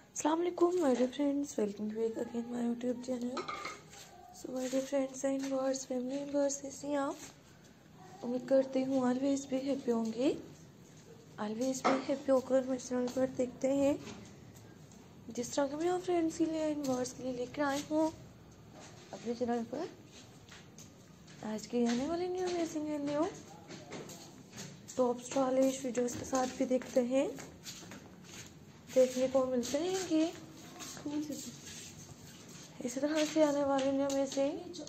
अस्सलाम वालेकुम my dear friends, welcome back again my YouTube channel. So my dear friends and viewers, family members, कैसे हैं आप? उम्मीद करती हूँ ऑलवेज भी हैप्पी होंगे। ऑलवेज भी हैप्पी होकर मेरे चैनल पर देखते हैं जिस तरह के मैं आप फ्रेंड्स के लिए एंड व्यूअर्स के लिए लेकर आई हूँ अपने चैनल पर। आज के आने वाले new amazing and new top stylish videos के साथ भी देखते हैं, देखने को मिलते रहेंगे। इसी तरह से आने वाले new amazing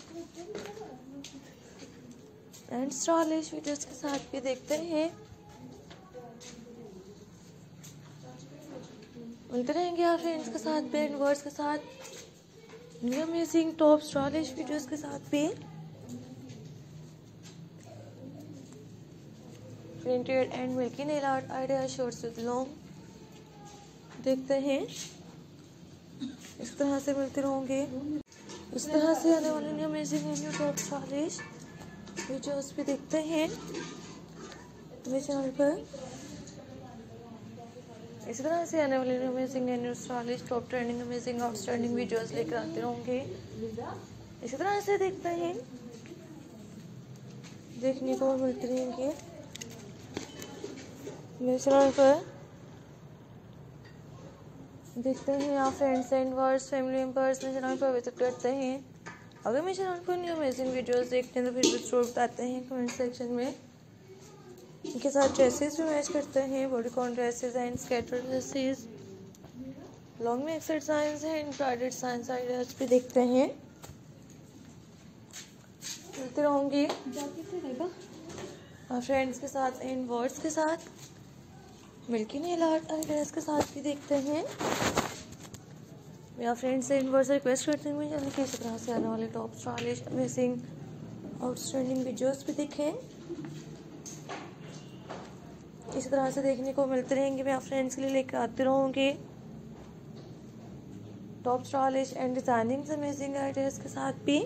and stylish videos के साथ भी देखते हैं, मिलते रहेंगे आप फ्रेंड्स के साथ भी एंड वर्ड्स के साथ new amazing top stylish videos के साथ भी। Printed and milky nail art idea shorts with long देखते हैं। इस तरह से मिलते रहेंगे, इस तरह से आने वाले new amazing and new top stylish videos भी देखते हैं मेरे चैनल पर। इसी तरह से आने वाले new amazing and new stylish top trending amazing outstanding videos लेकर आते रहेंगे। इसी तरह से देखते हैं, देखने को मिलते रहेंगे मेरे चैनल पर। देखते हैं आप friends and words family members मेरे चैनल पर विजिट करते हैं। अगर मेरे चैनल पर न्यू अमेजिंग वीडियोस देखते हैं तो फिर भी जरूर बताते हैं कमेंट सेक्शन में। इनके साथ ड्रेसेस भी मैच करते हैं, bodycon dresses and skater dresses, long में exercise and embroidered science ideas भी देखते हैं, मिलते रहूँगी आप फ्रेंड्स के साथ एंड वर्ड्स के साथ, मिल्की नेल आर्ट आइडियाज के साथ भी देखते हैं। मेरा फ्रेंड्स एंड वर्ड्स से रिक्वेस्ट करते हैं मुझे जल्दी इसी तरह से आने वाले top stylish amazing outstanding videos भी देखें। इसी तरह से देखने को मिलते रहेंगे, मैं आप फ्रेंड्स के लिए लेकर आते रहूँगी top stylish and designing amazing ideas के साथ भी,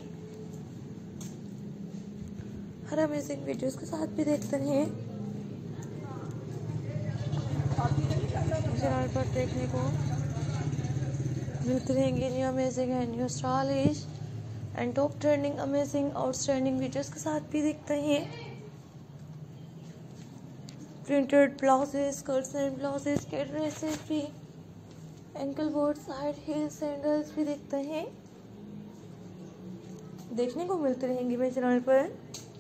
हर अमेजिंग वीडियोस के साथ भी देखते हैं चैनल पर। देखने को मिलते रहेंगे new amazing and new stylish and top trending amazing outstanding videos के साथ भी देखते हैं। Printed blouses, skirts and blouses के ड्रेसेस भी, ankle boots, height heel sandals भी देखते हैं, देखने को मिलते रहेंगे मेरे चैनल पर।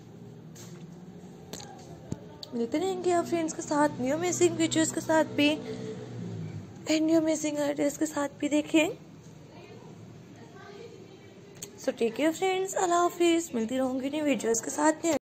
मिलते रहेंगे आप फ्रेंड्स के साथ न्यू अमेजिंग वीडियोस के साथ भी एंड न्यू अमेजिंग आइडियाज के साथ भी देखें। सो टेक केयर फ्रेंड्स, अल्लाह हाफिज़। मिलती रहूंगी न्यू वीडियोस के साथ।